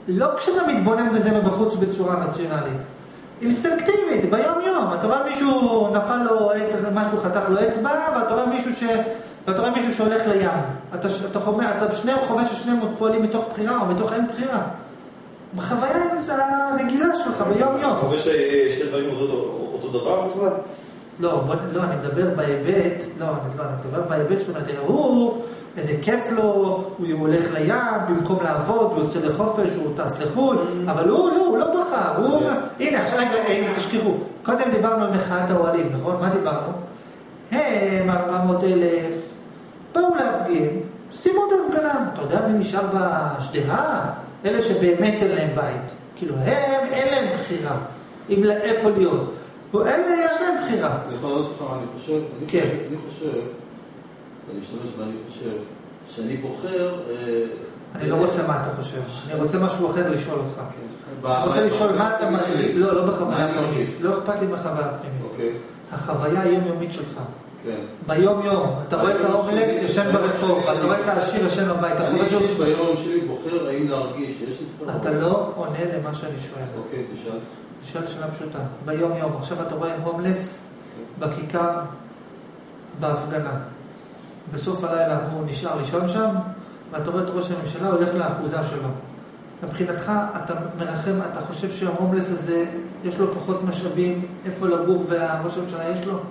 לא כשאתה מתבונן בזה מבחוץ בצורה רציונלית. אינסטינקטיבית, ביום יום. אתה רואה מישהו נפל לו, משהו חתך לו אצבע, ואתה רואה מישהו שהולך לים. אתה שניהם חווה ששניהם פועלים מתוך בחירה או מתוך אין בחירה. בחוויה הרגילה שלך ביום יום. חווה ששני דברים אותו דבר בכלל? לא, אני מדבר בהיבט, אני מדבר בהיבט זאת אומרת, הוא, איזה כיף לו, הוא הולך לים, במקום לעבוד, הוא יוצא לחופש, הוא טס לחול, אבל הוא לא בחר, הנה, עכשיו, תשכחו, קודם דיברנו על מחאת האוהלים, נכון? מה דיברנו? הם 400,000, באו להפגין, שימו את ההפגנה, אתה יודע מי נשאר בשדרה? אלה שבאמת אין להם בית, כאילו הם, אין להם בחירה, אם לאיפה להיות. אלה יש להם בחירה. אני יכול לדעת לך מה אני חושב? כן. אני משתמש ואני חושב שאני בוחר... אני לא רוצה מה אתה חושב. אני רוצה משהו אחר לשאול אותך. אני רוצה לשאול מה אתה משהו... לא בחוויה הפנימית. לא אכפת לי בחוויה הפנימית. החוויה היומיומית שלך. כן. ביום יום. אתה רואה את ההומלס ישן ברחוב, אתה רואה את העשיר ישן בבית. אני אישית ביום שלי בוחר האם להרגיש שיש לי... אתה לא עונה למה שאני שואל. אוקיי, תשאל. שאלה פשוטה, ביום יום, עכשיו אתה רואה הומלס בכיכר בהפגנה. בסוף הלילה הוא נשאר לישון שם, ואתה רואה את ראש הממשלה הולך לאחוזה שלו. מבחינתך אתה מרחם, אתה חושב שההומלס הזה יש לו פחות משאבים, איפה לגור והראש הממשלה יש לו?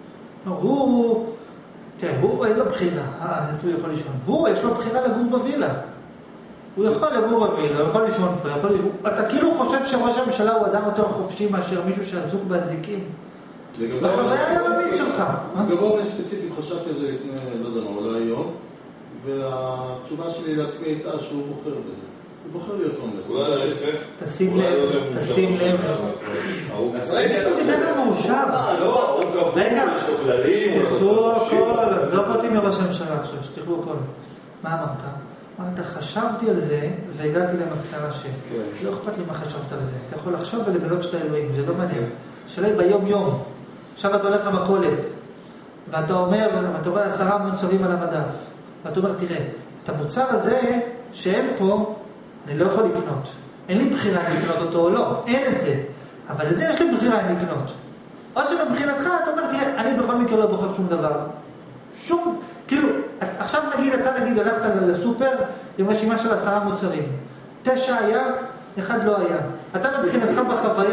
הוא אין לו בחירה, איפה הוא יכול לישון? יש לו בחירה לגור בווילה. הוא יכול לגור בווילה, הוא יכול לישון פה, אתה כאילו חושב שראש הממשלה הוא אדם יותר חופשי מאשר מישהו שעזוק באזיקים. בחוויה היומית שלך. לגבי ספציפית חשבתי על זה לפני, לא יודע מה, אולי היום, והתשובה שלי לעצמי הייתה שהוא בוחר בזה. הוא בוחר להיות הומלס. אולי להפך. תשים לב. מישהו דיבר על מאושר. רגע, שכחו הכל, עזוב אותי מראש הממשלה עכשיו, שכחו הכל. מה אמרת? אמרת, חשבתי על זה והגעתי למסקנה לא אכפת לי מה חשבת על זה. אתה יכול לחשוב ולגלות שאתה אלוהים, זה לא מעניין. שאלה היא ביום יום. עכשיו אתה הולך למכולת, ואתה אומר, ואתה רואה 10 מוצרים על המדף. ואתה אומר, תראה, את המוצר הזה שאין פה, אני לא יכול לקנות. אין לי בחירה אם לקנות אותו או לא, אין את זה. אבל את זה יש לי בחירה אם לקנות. או שבבחינתך אתה אומר, תראה, אני בכל מקרה לא בוחר שום דבר. כאילו, עכשיו אתה הלכת לסופר עם רשימה של 10 מוצרים. 9 היה, 1 לא היה. אתה מבחינתך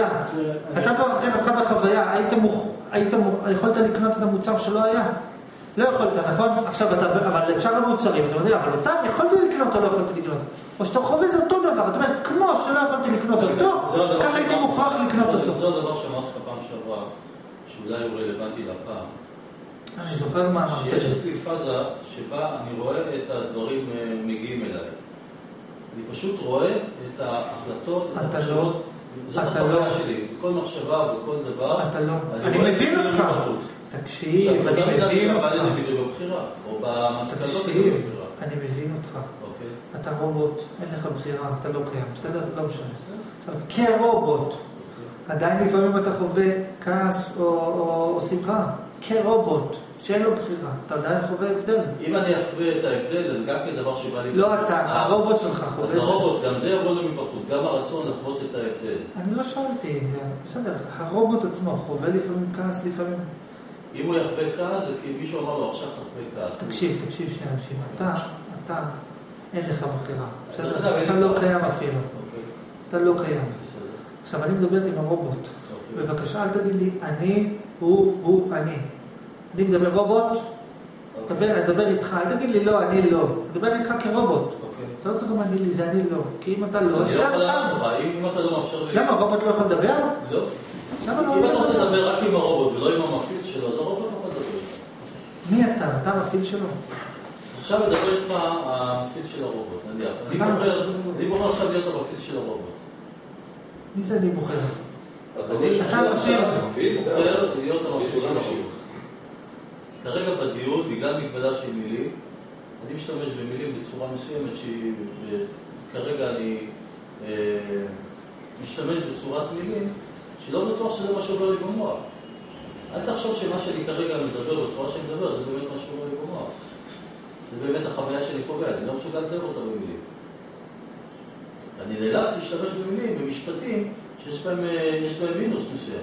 בחוויה, יכולת לקנות את המוצר שלא היה? לא יכולת, נכון? עכשיו אבל לשאר המוצרים, אתה יודע, אבל אותם יכולתי לקנות או לא יכולתי לקנות? או שאתה חווה זה אותו דבר, אתה אומר, כמו שלא יכולתי לקנות אותו, ככה הייתי מוכרח לקנות אותו. זה הדבר שאמרתי לך פעם שעברה, שאולי הוא רלוונטי לפעם. אני זוכר מה אמרת. שיש אצלי פאזה שבה אני רואה את הדברים מגיעים אליי. אני פשוט רואה את ההחלטות, את המחשבות. זאת החוויה שלי. בכל מחשבה ובכל דבר. אתה לא. אני מבין אותך. תקשיב, אני מבין אותך. בבחירה, או במסקנות תקשיב, אני מבין אותך. אתה רובוט, אין לך בחירה, אתה לא קיים, בסדר? לא משנה. כרובוט. עדיין לפעמים אתה חווה כעס או שמחה. כרובוט, שאין לו בחירה. אתה עדיין חווה הבדל. אם אני אחווה את ההבדל, זה גם כדבר שבא לי... לא אתה, הרובוט שלך חווה את זה. אז הרובוט, גם זה יבוא לו מבחוץ, גם הרצון לחוות את ההבדל. אני לא שאלתי, בסדר, הרובוט עצמו חווה לפעמים כעס, לפעמים... אם הוא יחווה כעס, זה כי מישהו אמר לו, עכשיו תחווה כעס. תקשיב, שני אנשים. אתה, אין לך בחירה. בסדר? אתה לא קיים אפילו. אתה לא קיים. עכשיו, אני מדבר עם הרובוט. בבקשה, אל תגיד לי, אני, הוא, אני. אני מדבר רובוט, אני מדבר איתך, אל תגיד לי לא, אני לא. מדבר איתך כרובוט. אתה לא צריך להגיד לי, זה אני לא. כי אם אתה לא, אני לא יכול לדעת לך, אם אתה לא מאפשר לי... למה, הרובוט לא יכול לדבר? לא. אם אתה רוצה לדבר רק עם הרובוט ולא עם המפעיל שלו, אז הרובוט לא יכול לדבר. מי אתה? אתה המפעיל שלו? עכשיו מדבר איתך המפעיל של הרובוט, נניח. אני בוחר עכשיו להיות המפעיל של הרובוט. מי זה אני בוחר? אתה המפעיל בוחר להיות המפעיל של הרובוט. כרגע בדיון, בגלל מגבלה של מילים, אני משתמש במילים בצורה מסוימת שכרגע אני משתמש בצורת מילים שלא בטוח שזה מה שעובר לי במוח. אל תחשוב שמה שאני כרגע מדבר בצורה שאני מדבר, זה באמת מה שעובר לי במוח. זה באמת החוויה שאני חווה, אני לא מסוגל לתאר אותה במילים. אני נאלץ להשתמש במילים, במשפטים, שיש בהם מינוס מסוים.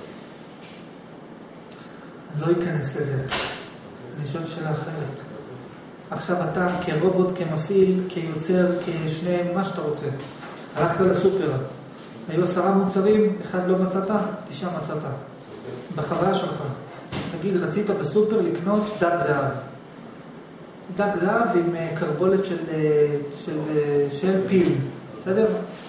אני לא אכנס לזה. אני שואל שאלה אחרת. עכשיו אתה כרובוט, כמפעיל, כיוצר, כשניהם, מה שאתה רוצה. הלכת לסופר. היו 10 מוצרים, 1 לא מצאת, 9 מצאת. בחוויה שלך. נגיד, רצית בסופר לקנות דג זהב. דג זהב עם קרבולת של פיל. בסדר?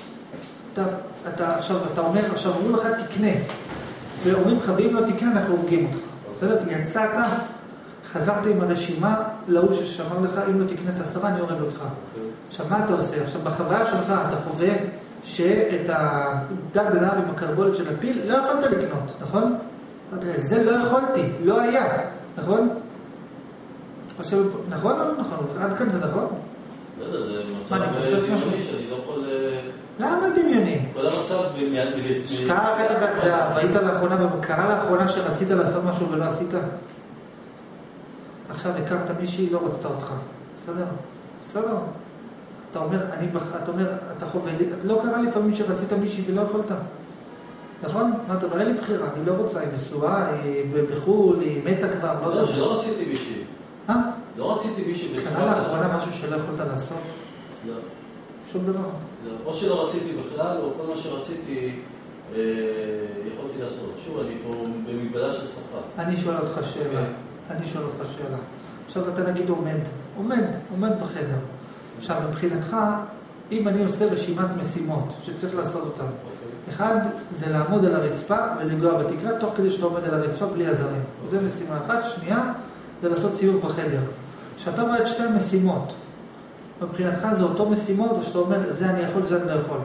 אתה אומר, עכשיו אומרים לך תקנה. ואומרים לך, ואם לא תקנה, אנחנו הורגים אותך. בסדר? יצאת, חזרת עם הרשימה להוא ששמר לך, אם לא תקנה את 10, אני יורד אותך. עכשיו, מה אתה עושה? עכשיו, בחוויה שלך אתה חווה שאת הדג זהב עם הקרבולת של הפיל לא יכולת לקנות, נכון? זה לא יכולתי, לא היה, נכון? עכשיו, נכון או לא נכון? עד כאן זה נכון? לא יודע, זה מצב דמיוני שאני לא יכול... למה דמיוני? כל המצב מיד שכח את הדג זהב, היית לאחרונה, קרה לאחרונה שרצית לעשות משהו ולא עשית? עכשיו הכרת מישהי, לא רצתה אותך. בסדר? בסדר? אתה אומר, אתה חווה לי, לא קרה לפעמים שרצית מישהי ולא יכולת. נכון? מה אתה אומר? אין לי בחירה, אני לא רוצה, היא מסועה, היא בחול, היא מתה כבר, לא יודע. לא, שלא רציתי מישהי. לא רציתי מישהי בצורה... קרה לאחרונה משהו שלא יכולת לעשות? לא. שום דבר. או שלא רציתי בכלל, או כל מה שרציתי יכולתי לעשות. שוב, אני פה במגבלה של שפה. אני שואל אותך שאלה. עכשיו אתה נגיד עומד בחדר. עכשיו מבחינתך, אם אני עושה רשימת משימות שצריך לעשות אותן, אחד זה לעמוד על הרצפה ולגוע בתקרה תוך כדי שאתה עומד על הרצפה בלי עזרים. זו משימה אחת. שנייה, זה לעשות סיבוב בחדר. כשאתה רואה את שתי המשימות, מבחינתך זה אותו משימות, או שאתה אומר, זה אני יכול, זה אני לא יכול.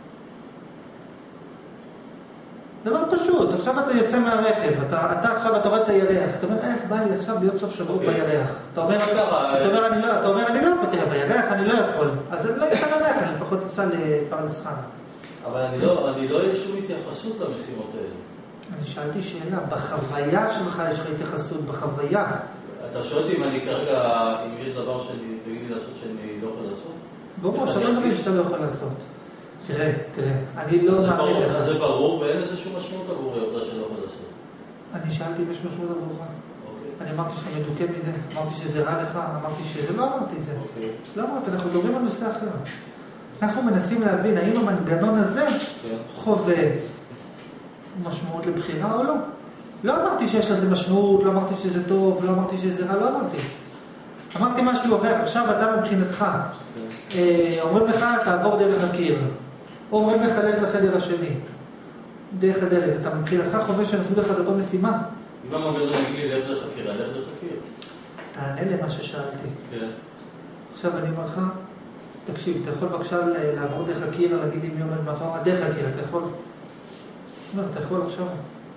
דבר פשוט, עכשיו אתה יוצא מהרכב, אתה עכשיו אתה רואה את הירח, אתה אומר, איך בא לי עכשיו להיות סוף שבוע בירח? אתה אומר, אני לא יכול, תראה, בירח אני לא יכול, אז אני לא אצא לירח, אני לפחות אצא לפרדס חנה. אבל אני לא יש שום התייחסות למשימות האלה. אני שאלתי שאלה, בחוויה שלך יש לך התייחסות, בחוויה. אתה שואל אותי אם אני כרגע, אם יש דבר שאני, תגיד לי לעשות שאני לא יכול לעשות? ברור, שלא נגיד שאתה לא יכול לעשות. תראה, אני לא מאמין לך. זה ברור ואין איזה שום משמעות עבור העובדה שאני לא יכול לעשות. אני שאלתי אם יש משמעות עבורך. אני אמרתי שאתה מדוכא מזה, אמרתי שזה רע לך, אמרתי שזה, לא אמרתי את זה. לא אמרתי, אנחנו מדברים על נושא אחר. אנחנו מנסים להבין האם המנגנון הזה חווה משמעות לבחירה או לא. לא אמרתי שיש לזה משמעות, לא אמרתי שזה טוב, לא אמרתי שזה רע, לא אמרתי. אמרתי משהו אחר, עכשיו אתה מבחינתך, אומרים לך תעבור דרך הקיר, או אומרים לך לך לחדר השני, דרך הדלת, אתה מבחינתך חווה שנתנו לך את אותו משימה? אם המאמר לא מגיע לי, לך דרך הקיר, לך דרך הקיר. תענה למה ששאלתי. כן. עכשיו אני אומר לך, תקשיב, אתה יכול בבקשה לעבור דרך הקיר, להגיד לי מי עומד מאחורה, דרך הקיר, אתה יכול? אתה יכול עכשיו.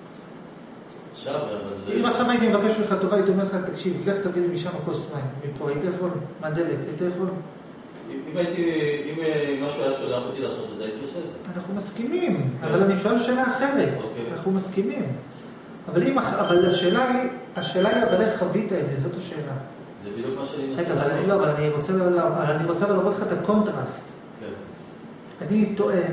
אם עכשיו הייתי מבקש ממך טובה, הייתי אומר לך, תקשיב, לך תביא לי משם כוס מים, מפה, היית יכול? מהדלת, היית יכול? אם משהו היה שולח אותי לעשות את זה, הייתי עושה את זה. אנחנו מסכימים, אבל אני שואל שאלה אחרת. אנחנו מסכימים. אבל השאלה היא, אבל איך חווית את זה? זאת השאלה. זה בדיוק מה שאני מנסה. רגע, אבל אני רוצה לראות לך את הקונטרסט. אני טוען,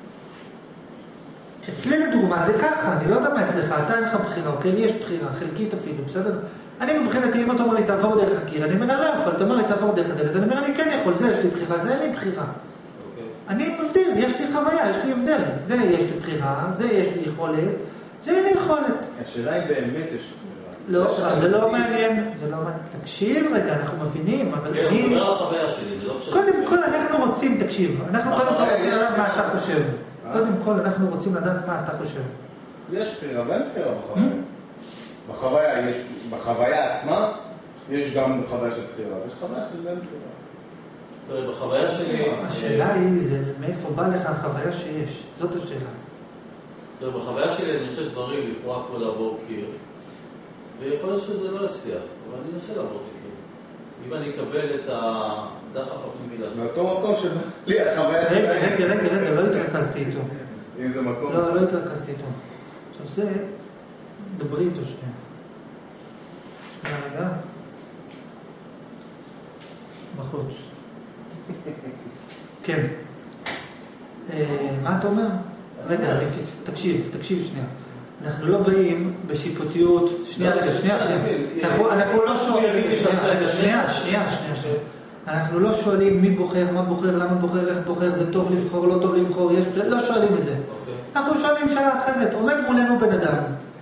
אצלי לדוגמה זה ככה, אני לא יודע מה אצלך, אתה אין לך בחירה, אוקיי? לי יש בחירה, חלקית אפילו, בסדר? אני מבחינתי, אם אתה אומר לי תעבור דרך הקיר, אני אומר לא יכול, אתה אומר לי תעבור דרך הדלת, אני אומר אני כן יכול, זה יש לי בחירה, זה אין לי בחירה. אני מבדיל, יש לי חוויה, יש לי הבדל. זה יש לי בחירה, זה יש לי יכולת, זה אין לי יכולת. השאלה היא באמת יש לי בחירה. לא, זה לא מעניין, זה לא מעניין. תקשיב רגע, אנחנו מבינים, אבל אני... אני אומר על החוויה שלי, זה לא פשוט. קודם כל אנחנו רוצים, תקשיב, אנחנו קודם כל רוצים לדעת מה אתה חושב. קודם כל אנחנו רוצים לדעת מה אתה חושב. יש בחירה ואין בחירה בחוויה. בחוויה עצמה יש גם בחוויה של בחירה, ויש חוויה של אין בחירה. תראה, בחוויה שלי... השאלה היא, זה מאיפה בא לך החוויה שיש? זאת השאלה. תראה, בחוויה שלי אני עושה דברים לכאורה כמו לעבור קיר, ויכול להיות שזה לא יצליח, אבל אני אנסה לעבור את הקיר. אם אני אקבל את הדחף הפנימי לעשות. זה אותו מקום לי החוויה שלי... רגע, לא התרכזתי איתו. אם זה מקום... לא התרכזתי איתו. עכשיו זה, דברי איתו שנייה. רגע. בחוץ. כן. מה אתה אומר? רגע, תקשיב שנייה. אנחנו לא באים בשיפוטיות, שנייה. אנחנו לא שואלים, שנייה. אנחנו לא שואלים מי בוחר, מה בוחר, למה בוחר, איך בוחר, זה טוב לבחור, לא טוב לבחור, לא שואלים את זה. אנחנו שואלים שאלה אחרת, עומד מולנו בן אדם.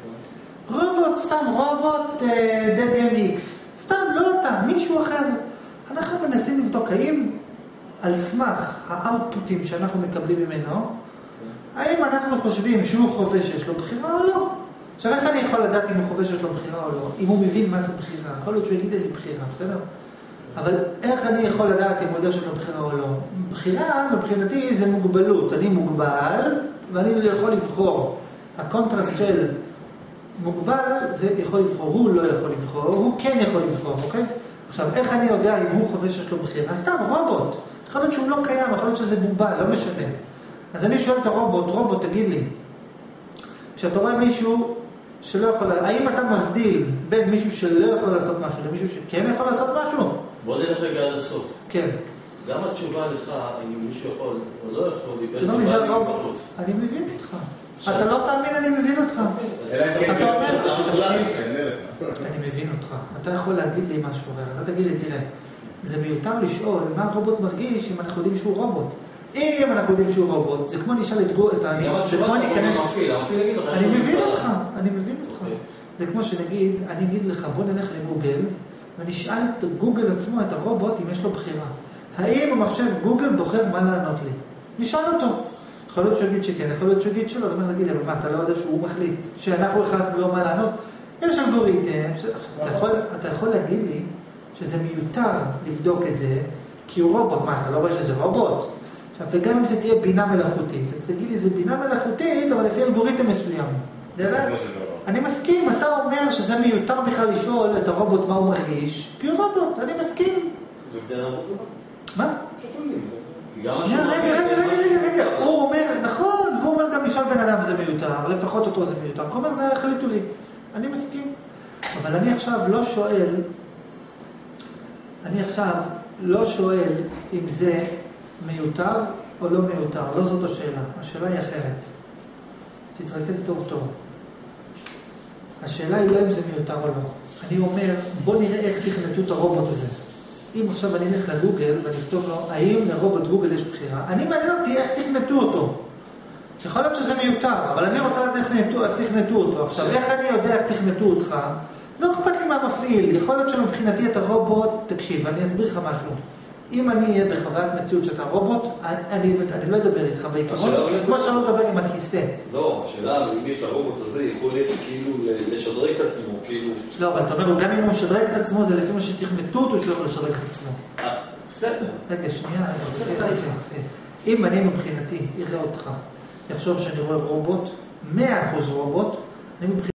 סתם רובוט דגם איקס. סתם, לא אתה, מישהו אחר. אנחנו מנסים לבדוק האם על סמך האוטפוטים שאנחנו מקבלים ממנו, האם אנחנו חושבים שהוא חובש שיש לו בחירה או לא? עכשיו איך אני יכול לדעת אם הוא חובש שיש לו בחירה או לא? אם הוא מבין מה זה בחירה. יכול להיות שהוא יגיד לי בחירה, בסדר? אבל איך אני יכול לדעת אם הוא יודע שיש לו בחירה או לא? בחירה, מבחינתי, זה מוגבלות. אני מוגבל, ואני לא יכול לבחור. הקונטרסט של מוגבל, זה יכול לבחור. הוא לא יכול לבחור, הוא כן יכול לבחור, אוקיי? עכשיו, איך אני יודע אם הוא חובש שיש לו בחירה? סתם, רובוט. יכול להיות שהוא לא קיים, יכול להיות שזה מוגבל, לא משנה. אז אני שואל את רובוט, תגיד לי, כשאתה רואה מישהו שלא יכול, האם אתה מבדיל בין מישהו שלא יכול לעשות משהו למישהו שכן יכול לעשות משהו? בוא נלך רגע עד הסוף. כן. גם התשובה לך, אם מישהו יכול או לא יכול, היא בעצם באה מבחוץ. אני מבין אותך. אתה לא תאמין, אני מבין אותך. אתה אומר, אני מבין אותך. אתה יכול להגיד לי משהו, אתה תגיד לי, תראה, זה מיותר לשאול מה הרובוט מרגיש אם אנחנו יודעים שהוא רובוט. אם אנחנו יודעים שהוא רובוט, זה כמו נשאל את גוגל, זה כמו להיכנס... אני מבין אותך. זה כמו שנגיד, אני אגיד לך, בוא נלך לגוגל, ונשאל את גוגל עצמו, את הרובוט, אם יש לו בחירה. האם המחשב גוגל בוחר מה לענות לי? נשאל אותו. יכול להיות שהוא יגיד שכן, יכול להיות שהוא יגיד שלא, זאת אומרת, נגיד, אבל מה, אתה לא יודע שהוא מחליט, שאנחנו החלטנו לו מה לענות? יש אלגוריתם, אתה יכול להגיד לי שזה מיותר לבדוק את זה, כי הוא רובוט, מה, אתה לא רואה שזה רובוט? וגם אם זה תהיה בינה מלאכותית, תגיד לי, זה בינה מלאכותית, אבל לפי אלגוריתם מסוים. אני מסכים, אתה אומר שזה מיותר בכלל לשאול את הרובוט מה הוא מרגיש, כי הוא רובוט, אני מסכים. זה בני רובוט? מה? רגע, הוא אומר, נכון, והוא אומר גם לשאול בן אדם זה מיותר, לפחות אותו זה מיותר, כל אומר, זה החליטו לי, אני מסכים. אבל אני עכשיו לא שואל אם זה מיותר או לא מיותר, לא זאת השאלה, השאלה היא אחרת. תתרכז טוב. השאלה היא לא אם זה מיותר או לא. אני אומר, בוא נראה איך תכנתו את הרובוט הזה. אם עכשיו אני אלך לגוגל ואני אכתוב לו, האם לרובוט גוגל יש בחירה? אני מעניין אותי איך תכנתו אותו. יכול להיות שזה מיותר, אבל אני רוצה לדעת איך תכנתו אותו. עכשיו, איך אני יודע איך תכנתו אותך? לא אכפת לי מה מפעיל. יכול להיות שמבחינתי את הרובוט, תקשיב, אני אסביר לך משהו. אם אני אהיה בחוויית מציאות שאתה רובוט, אני לא אדבר איתך בעיקרון, כמו שאני לא מדבר עם הכיסא. לא, השאלה, אם יש לרובוט הזה, יכול להיות כאילו לשדרג את עצמו, כאילו... לא, אבל אתה אומר, גם אם הוא משדרג את עצמו, זה לפי מה שתכנתו אותו שהוא יכול לשדרג את עצמו. בסדר. רגע, שנייה. אם אני מבחינתי אראה אותך, יחשוב שאני רואה רובוט, 100% רובוט, אני מבחינתי...